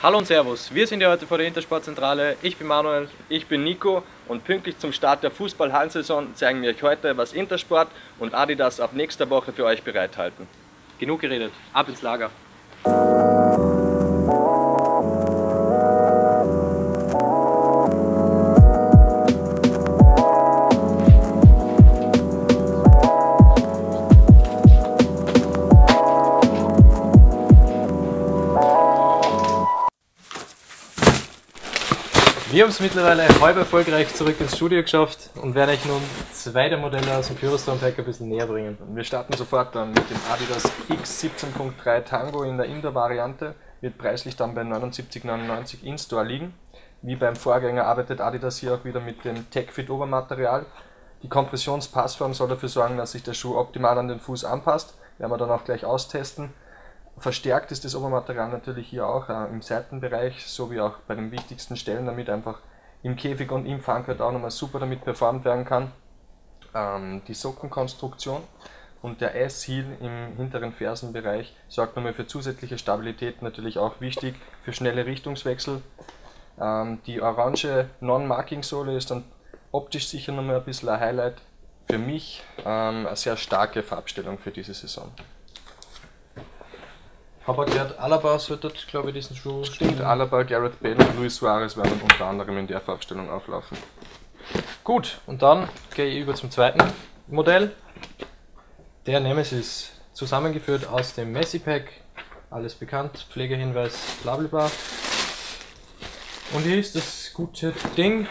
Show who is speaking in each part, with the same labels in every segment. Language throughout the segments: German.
Speaker 1: Hallo und Servus, wir sind ja heute vor der Intersportzentrale. Ich bin Manuel, ich bin Nico und pünktlich zum Start der Fußball-Hallensaison zeigen wir euch heute, was Intersport und Adidas ab nächster Woche für euch bereithalten. Genug geredet, ab ins Lager! Wir haben es mittlerweile halb erfolgreich zurück ins Studio geschafft und werden euch nun zwei der Modelle aus dem Purostorm Pack ein bisschen näher bringen. Wir starten sofort dann mit dem Adidas X17.3 Tango in der Indoor-Variante, wird preislich dann bei 79,99 in-Store liegen. Wie beim Vorgänger arbeitet Adidas hier auch wieder mit dem TechFit Obermaterial. Die Kompressionspassform soll dafür sorgen, dass sich der Schuh optimal an den Fuß anpasst, werden wir dann auch gleich austesten. Verstärkt ist das Obermaterial natürlich hier auch im Seitenbereich, sowie auch bei den wichtigsten Stellen, damit einfach im Käfig und im Fangkleid auch nochmal super damit performt werden kann. Die Sockenkonstruktion und der S-Heel im hinteren Fersenbereich sorgt nochmal für zusätzliche Stabilität, natürlich auch wichtig für schnelle Richtungswechsel. Die orange Non-Marking-Sohle ist dann optisch sicher nochmal ein bisschen ein Highlight. Für mich eine sehr starke Farbstellung für diese Saison.
Speaker 2: Aber Gerard Alaba sollte, glaube ich, diesen Schuh.
Speaker 1: Stimmt, Alaba, Gareth Bale und Luis Suarez werden unter anderem in der Farbstellung auflaufen.
Speaker 2: Gut, und dann gehe ich über zum zweiten Modell. Der Nemesis, zusammengeführt aus dem Messi Pack, alles bekannt, Pflegehinweis, blablabla. Und hier ist das gute Ding.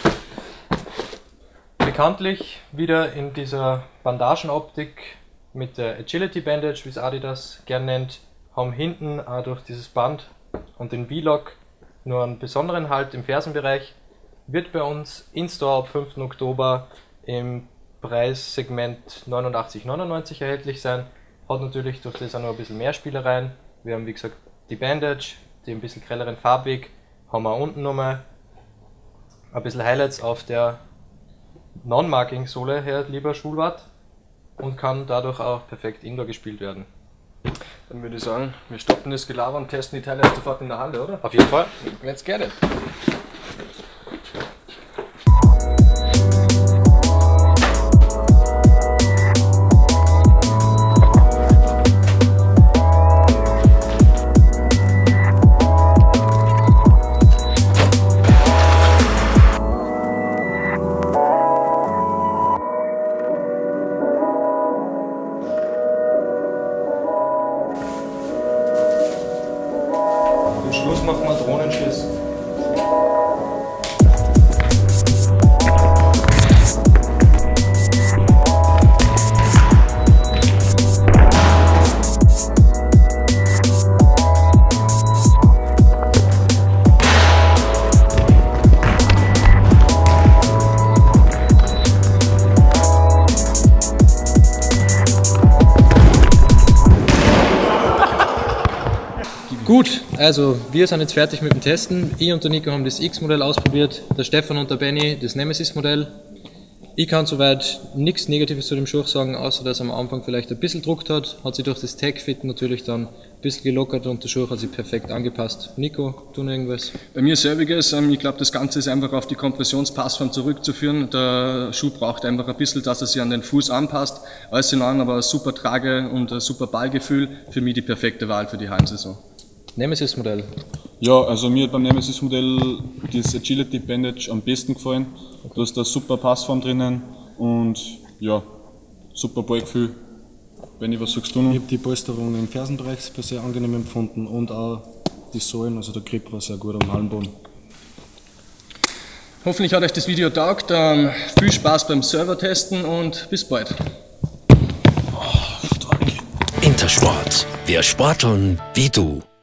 Speaker 2: Bekanntlich wieder in dieser Bandagenoptik mit der Agility Bandage, wie es Adidas gern nennt. Haben hinten auch durch dieses Band und den V-Lock nur einen besonderen Halt im Fersenbereich. Wird bei uns in Store ab 5. Oktober im Preissegment 89,99 erhältlich sein. Hat natürlich durch das auch noch ein bisschen mehr Spielereien. Wir haben wie gesagt die Bandage, die ein bisschen grelleren Farbweg. Haben wir unten nochmal ein bisschen Highlights auf der Non-Marking-Sohle her, lieber Schulwart. Und kann dadurch auch perfekt Indoor gespielt werden.
Speaker 1: Dann würde ich sagen, wir stoppen das Gelaber und testen die Teile jetzt sofort in der Halle, oder?
Speaker 2: Auf jeden Fall.
Speaker 1: Let's get it!
Speaker 2: Zum Schluss machen wir Drohnenschiss. Gut, also wir sind jetzt fertig mit dem Testen. Ich und der Nico haben das X-Modell ausprobiert, der Stefan und der Benny das Nemesis-Modell. Ich kann soweit nichts Negatives zu dem Schuh sagen, außer dass er am Anfang vielleicht ein bisschen gedruckt hat sich durch das Tech-Fit natürlich dann ein bisschen gelockert und der Schuh hat sich perfekt angepasst. Nico, du noch irgendwas?
Speaker 3: Bei mir selbiges, ich glaube das Ganze ist einfach auf die Kompressionspassform zurückzuführen. Der Schuh braucht einfach ein bisschen, dass er sich an den Fuß anpasst. Alles in allem aber ein super Trage und ein super Ballgefühl, für mich die perfekte Wahl für die Hallensaison.
Speaker 2: Nemesis-Modell.
Speaker 4: Ja, also mir hat beim Nemesis-Modell das Agility Bandage am besten gefallen. Du hast da super Passform drinnen und ja, super Ballgefühl. Benni, was sagst du noch?
Speaker 5: Ich habe die Polsterung im Fersenbereich für sehr angenehm empfunden und auch die Sohlen, also der Grip war sehr gut am Hallenboden.
Speaker 3: Hoffentlich hat euch das Video taugt. Viel Spaß beim Server-Testen und bis bald.
Speaker 6: Intersport. Wir sporteln wie du.